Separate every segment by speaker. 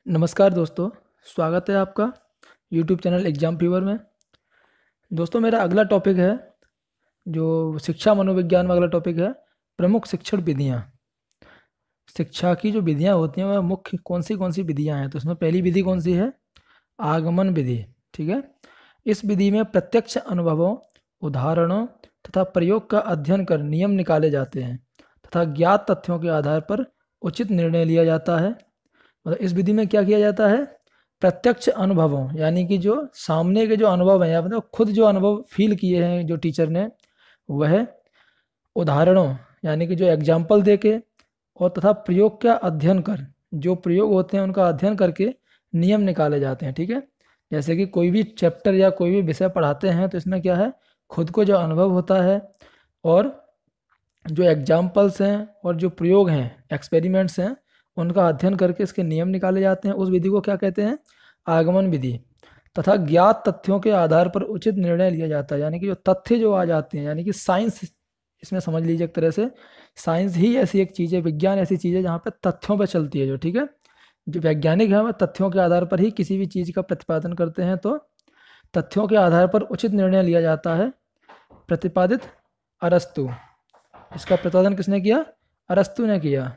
Speaker 1: नमस्कार दोस्तों, स्वागत है आपका यूट्यूब चैनल एग्जाम फीवर में। दोस्तों, मेरा अगला टॉपिक है जो शिक्षा मनोविज्ञान में अगला टॉपिक है प्रमुख शिक्षण विधियाँ। शिक्षा की जो विधियाँ होती हैं वह मुख्य कौन सी विधियाँ हैं, तो इसमें पहली विधि कौन सी है? आगमन विधि। ठीक है। इस विधि में प्रत्यक्ष अनुभवों, उदाहरणों तथा प्रयोग का अध्ययन कर नियम निकाले जाते हैं तथा ज्ञात तथ्यों के आधार पर उचित निर्णय लिया जाता है। मतलब इस विधि में क्या किया जाता है? प्रत्यक्ष अनुभवों यानी कि जो सामने के जो अनुभव हैं या मतलब खुद जो अनुभव फील किए हैं जो टीचर ने, वह उदाहरणों यानी कि जो एग्जाम्पल दे के और तथा प्रयोग का अध्ययन कर, जो प्रयोग होते हैं उनका अध्ययन करके नियम निकाले जाते हैं। ठीक है। जैसे कि कोई भी चैप्टर या कोई भी विषय पढ़ाते हैं तो इसमें क्या है, खुद को जो अनुभव होता है और जो एग्जाम्पल्स हैं और जो प्रयोग हैं, एक्सपेरिमेंट्स हैं, उनका अध्ययन करके इसके नियम निकाले जाते हैं। उस विधि को क्या कहते हैं? आगमन विधि। तथा ज्ञात तथ्यों के आधार पर उचित निर्णय लिया जाता है, यानी कि जो तथ्य जो आ जाते हैं, यानी कि साइंस, इसमें समझ लीजिए एक तरह से साइंस ही ऐसी एक चीज़ है, विज्ञान ऐसी चीज़ है जहाँ पे तथ्यों पर चलती है। जो ठीक है, जो वैज्ञानिक है वह तथ्यों के आधार पर ही किसी भी चीज़ का प्रतिपादन करते हैं, तो तथ्यों के आधार पर उचित निर्णय लिया जाता है। प्रतिपादित अरस्तु, इसका प्रतिपादन किसने किया? अरस्तु ने किया।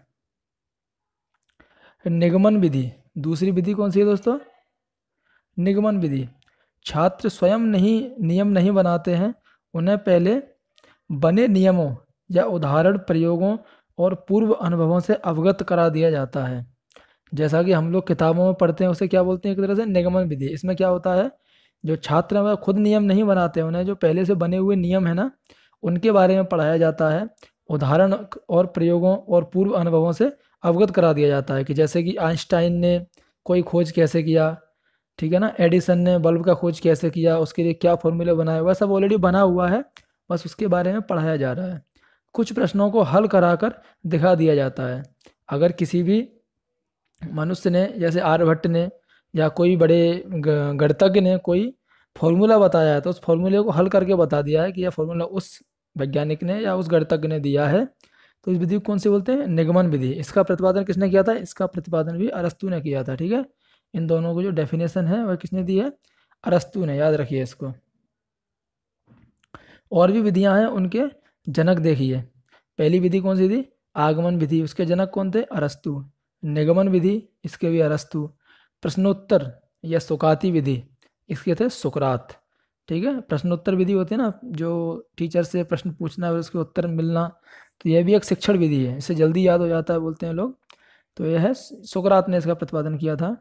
Speaker 1: निगमन विधि, दूसरी विधि कौन सी है दोस्तों? निगमन विधि। छात्र स्वयं नहीं नियम नहीं बनाते हैं, उन्हें पहले बने नियमों या उदाहरण प्रयोगों और पूर्व अनुभवों से अवगत करा दिया जाता है। जैसा कि हम लोग किताबों में पढ़ते हैं उसे क्या बोलते हैं? एक तरह से निगमन विधि। इसमें क्या होता है, जो छात्र हैं वह खुद नियम नहीं बनाते हैं, उन्हें जो पहले से बने हुए नियम है ना, उनके बारे में पढ़ाया जाता है। उदाहरण और प्रयोगों और पूर्व अनुभवों से अवगत करा दिया जाता है कि जैसे कि आइंस्टाइन ने कोई खोज कैसे किया, ठीक है ना, एडिसन ने बल्ब का खोज कैसे किया, उसके लिए क्या फॉर्मूले बनाए, वह सब ऑलरेडी बना हुआ है, बस उसके बारे में पढ़ाया जा रहा है। कुछ प्रश्नों को हल कराकर दिखा दिया जाता है। अगर किसी भी मनुष्य ने, जैसे आर्यभट्ट ने या कोई बड़े गणितज्ञ ने कोई फॉर्मूला बताया है तो उस फॉर्मूले को हल करके बता दिया है कि यह फॉर्मूला उस वैज्ञानिक ने या उस गणितज्ञ ने दिया है, तो इस विधि को कौन सी बोलते हैं? निगमन विधि। इसका प्रतिपादन किसने किया था? इसका प्रतिपादन भी अरस्तु ने किया था। ठीक है। इन दोनों को जो डेफिनेशन है वह किसने दी है? अरस्तु ने। याद रखिए इसको। और भी विधियां हैं, उनके जनक देखिए। पहली विधि कौन सी थी? आगमन विधि। उसके जनक कौन थे? अरस्तु। निगमन विधि, इसके भी अरस्तु। प्रश्नोत्तर या सुकाती विधि, इसके थे सुकरात। ठीक है। प्रश्नोत्तर विधि होती है ना, जो टीचर से प्रश्न पूछना और उसके उत्तर मिलना, तो यह भी एक शिक्षण विधि है, इससे जल्दी याद हो जाता है बोलते हैं लोग। तो यह है, सुकरात ने इसका प्रतिपादन किया था।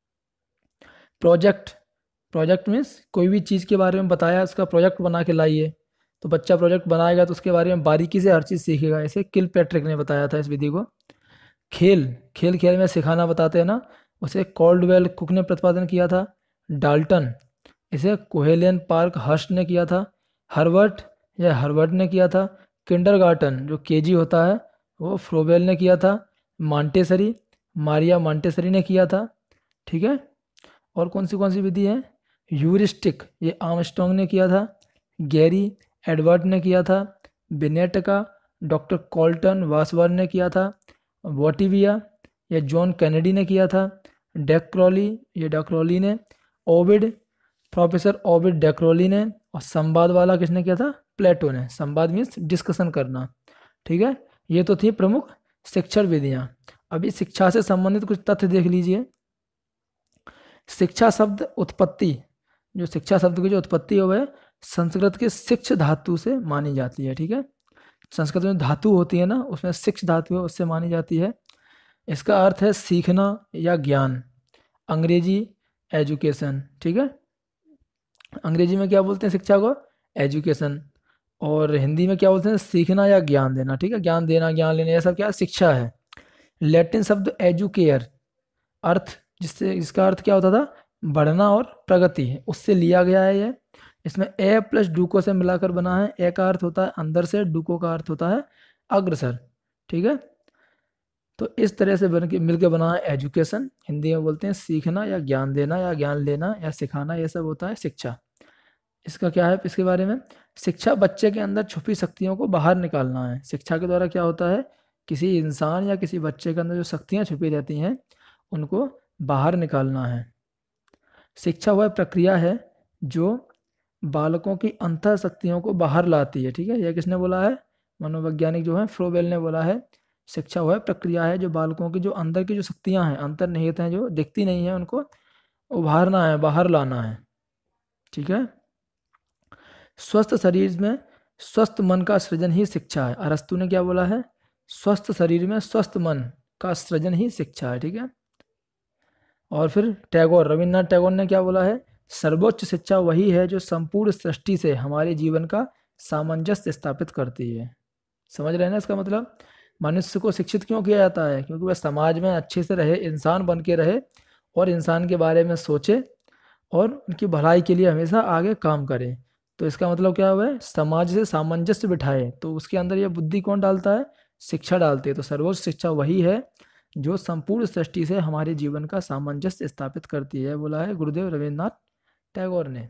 Speaker 1: प्रोजेक्ट, प्रोजेक्ट मीन्स कोई भी चीज़ के बारे में बताया, उसका प्रोजेक्ट बना के लाइए, तो बच्चा प्रोजेक्ट बनाएगा तो उसके बारे में बारीकी से हर चीज़ सीखेगा। ऐसे किल पैट्रिक ने बताया था इस विधि को। खेल, खेल खेल में सिखाना बताते हैं ना, उसे कॉल्डवेल कुक ने प्रतिपादन किया था। डाल्टन, इसे कोहेलियन पार्क हर्स्ट ने किया था। हर्वर्ट या हर्वर्ड ने किया था। किंडरगार्टन, जो केजी होता है, वो फ्रोबेल ने किया था। मांटेसरी, मारिया मांटेसरी ने किया था। ठीक है। और कौन सी विधि है? ह्यूरिस्टिक, ये आर्मस्ट्रॉन्ग ने किया था। गैरी एडवर्ड ने किया था। बिनेट का डॉक्टर कॉल्टन वासवर ने किया था। वॉटिविया, ये जॉन कैनेडी ने किया था। डेक्रॉली, ये डेक्रॉली ने। ओविड, प्रोफेसर ओविड डेक्रोली ने। और संवाद वाला किसने किया था? प्लेटो ने। संवाद मीन्स डिस्कशन करना। ठीक है। ये तो थी प्रमुख शिक्षण विधियां। अभी शिक्षा से संबंधित कुछ तथ्य देख लीजिए। शिक्षा शब्द उत्पत्ति, जो शिक्षा शब्द की जो उत्पत्ति है वह संस्कृत के शिक्ष धातु से मानी जाती है। ठीक है। संस्कृत में धातु होती है ना, उसमें शिक्ष धातु है, उससे मानी जाती है। इसका अर्थ है सीखना या ज्ञान। अंग्रेजी एजुकेशन। ठीक है। अंग्रेजी में क्या बोलते हैं शिक्षा को? एजुकेशन। और हिंदी में क्या बोलते हैं? सीखना या ज्ञान देना। ठीक है। ज्ञान देना, ज्ञान लेना, यह सब क्या शिक्षा है। लैटिन शब्द एजुकेयर, अर्थ जिससे, इसका अर्थ क्या होता था? बढ़ना और प्रगति, उससे लिया गया है ये। इसमें ए प्लस डूको से मिलाकर बना है। ए का अर्थ होता है अंदर से, डूको का अर्थ होता है अग्रसर। ठीक है। तो इस तरह से बन के मिलकर बना है एजुकेशन। हिंदी में बोलते हैं सीखना या ज्ञान देना या ज्ञान लेना या सिखाना, ये सब होता है शिक्षा। इसका क्या है इसके बारे में? शिक्षा बच्चे के अंदर छुपी शक्तियों को बाहर निकालना है। शिक्षा के द्वारा क्या होता है? किसी इंसान या किसी बच्चे के अंदर जो शक्तियाँ छुपी रहती हैं उनको बाहर निकालना है। शिक्षा वह प्रक्रिया है जो बालकों की अंतः शक्तियों को बाहर लाती है। ठीक है, यह किसने बोला है? मनोवैज्ञानिक जो है फ्रोबेल ने बोला है। शिक्षा वह प्रक्रिया है जो बालकों की जो अंदर की जो शक्तियां हैं, अंतर्निहित हैं, जो दिखती नहीं है, उनको उभारना है, बाहर लाना है। ठीक है। स्वस्थ शरीर में स्वस्थ मन का सृजन ही शिक्षा है। अरस्तु ने क्या बोला है? स्वस्थ शरीर में स्वस्थ मन का सृजन ही शिक्षा है। ठीक है। और फिर टैगोर, रविन्द्रनाथ टैगोर ने क्या बोला है? सर्वोच्च शिक्षा वही है जो संपूर्ण सृष्टि से हमारे जीवन का सामंजस्य स्थापित करती है। समझ रहे हैं ना इसका मतलब? मनुष्य को शिक्षित क्यों किया जाता है? क्योंकि वह समाज में अच्छे से रहे, इंसान बन के रहे, और इंसान के बारे में सोचे और उनकी भलाई के लिए हमेशा आगे काम करे। तो इसका मतलब क्या हुआ है? समाज से सामंजस्य बिठाए, तो उसके अंदर यह बुद्धि कौन डालता है? शिक्षा डालती है। तो सर्वोच्च शिक्षा वही है जो संपूर्ण सृष्टि से हमारे जीवन का सामंजस्य स्थापित करती है, बोला है गुरुदेव रविन्द्रनाथ टैगोर ने।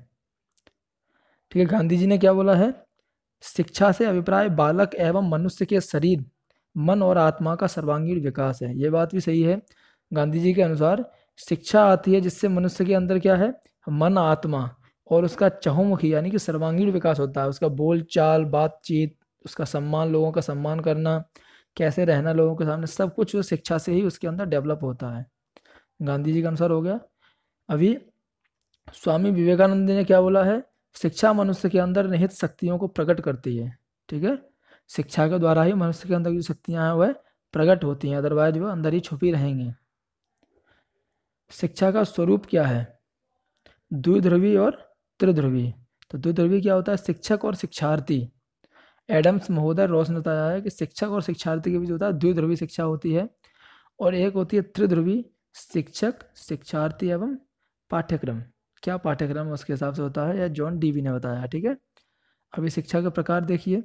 Speaker 1: ठीक है। गांधी जी ने क्या बोला है? शिक्षा से अभिप्राय बालक एवं मनुष्य के शरीर, मन और आत्मा का सर्वांगीण विकास है। ये बात भी सही है। गांधी जी के अनुसार शिक्षा आती है जिससे मनुष्य के अंदर क्या है? मन, आत्मा और उसका चहुमुखी यानी कि सर्वांगीण विकास होता है। उसका बोल चाल, बातचीत, उसका सम्मान, लोगों का सम्मान करना, कैसे रहना लोगों के सामने, सब कुछ शिक्षा से ही उसके अंदर डेवलप होता है। गांधी जी के अनुसार हो गया। अभी स्वामी विवेकानंद ने क्या बोला है? शिक्षा मनुष्य के अंदर निहित शक्तियों को प्रकट करती है। ठीक है। शिक्षा के द्वारा ही मनुष्य के अंदर की जो शक्तियां हैं वह प्रकट होती हैं, अदरवाइज वो अंदर ही छुपी रहेंगी। शिक्षा का स्वरूप क्या है? द्विध्रुवी और त्रिध्रुवी। तो द्विध्रुवी क्या होता है? शिक्षक और शिक्षार्थी। एडम्स महोदय रॉस ने बताया है कि शिक्षक और शिक्षार्थी के बीच होता है द्विध्रुवी शिक्षा होती है, और एक होती है त्रिध्रुवी, शिक्षक, शिक्षार्थी एवं पाठ्यक्रम। क्या पाठ्यक्रम उसके हिसाब से होता है, या जॉन डीवी ने बताया। ठीक है। अभी शिक्षा के प्रकार देखिए।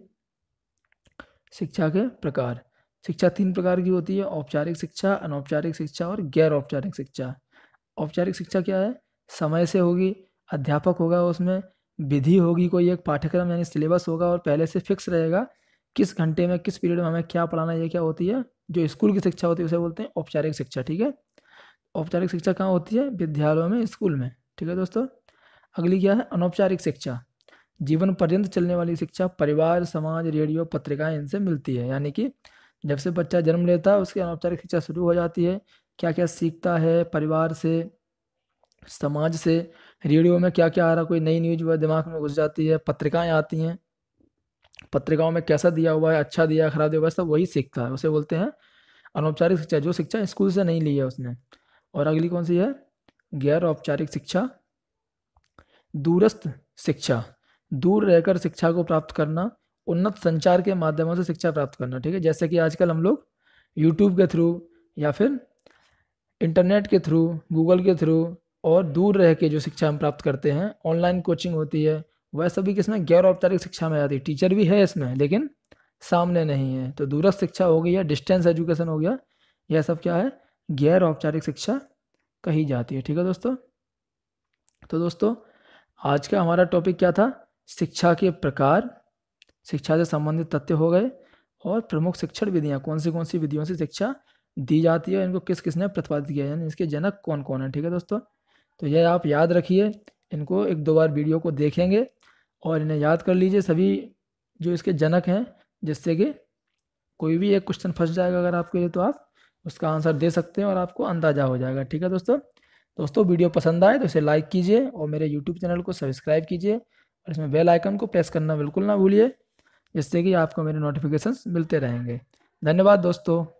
Speaker 1: शिक्षा के प्रकार, शिक्षा 3 प्रकार की होती है: औपचारिक शिक्षा, अनौपचारिक शिक्षा और गैर औपचारिक शिक्षा। औपचारिक शिक्षा क्या है? समय से होगी, अध्यापक होगा, उसमें विधि होगी, कोई एक पाठ्यक्रम यानी सिलेबस होगा और पहले से फिक्स रहेगा किस घंटे में, किस पीरियड में हमें क्या पढ़ाना है। ये क्या होती है? जो स्कूल की शिक्षा होती है उसे बोलते हैं औपचारिक शिक्षा। ठीक है। औपचारिक शिक्षा कहाँ होती है? विद्यालयों में, स्कूल में। ठीक है दोस्तों। अगली क्या है? अनौपचारिक शिक्षा। जीवन पर्यंत चलने वाली शिक्षा परिवार, समाज, रेडियो, पत्रिकाएं, इनसे मिलती है। यानी कि जब से बच्चा जन्म लेता है उसकी अनौपचारिक शिक्षा शुरू हो जाती है। क्या क्या सीखता है परिवार से, समाज से, रेडियो में क्या क्या आ रहा, कोई नई न्यूज वह दिमाग में घुस जाती है, पत्रिकाएं आती हैं, पत्रिकाओं में कैसा दिया हुआ है, अच्छा दिया, खराब दिया हुआ है, सब वही सीखता है, उसे बोलते हैं अनौपचारिक शिक्षा, जो शिक्षा स्कूल से नहीं ली है उसने। और अगली कौन सी है? गैर औपचारिक शिक्षा। दूरस्थ शिक्षा, दूर रहकर शिक्षा को प्राप्त करना, उन्नत संचार के माध्यमों से शिक्षा प्राप्त करना। ठीक है। जैसे कि आजकल हम लोग यूट्यूब के थ्रू या फिर इंटरनेट के थ्रू, गूगल के थ्रू, और दूर रह के जो शिक्षा हम प्राप्त करते हैं, ऑनलाइन कोचिंग होती है, वह सभी किसमें? गैर औपचारिक शिक्षा में आती है। टीचर भी है इसमें लेकिन सामने नहीं है। तो दूरस्थ शिक्षा हो गई है, डिस्टेंस एजुकेशन हो गया, यह सब क्या है? गैर औपचारिक शिक्षा कही जाती है। ठीक है दोस्तों। तो दोस्तों आज का हमारा टॉपिक क्या था? शिक्षा के प्रकार, शिक्षा से संबंधित तथ्य हो गए, और प्रमुख शिक्षण विधियां, कौन सी विधियों से शिक्षा दी जाती है, इनको किस किसने प्रतिपादित किया है, यानी इसके जनक कौन कौन है। ठीक है दोस्तों। तो यह आप याद रखिए, इनको 1-2 बार वीडियो को देखेंगे और इन्हें याद कर लीजिए सभी जो इसके जनक हैं, जिससे कि कोई भी एक क्वेश्चन फंस जाएगा अगर आपके लिए, तो आप उसका आंसर दे सकते हैं और आपको अंदाजा हो जाएगा। ठीक है दोस्तों। दोस्तों वीडियो पसंद आए तो इसे लाइक कीजिए और मेरे यूट्यूब चैनल को सब्सक्राइब कीजिए, और इसमें बेल आइकन को प्रेस करना बिल्कुल ना भूलिए, जिससे कि आपको मेरे नोटिफिकेशंस मिलते रहेंगे। धन्यवाद दोस्तों।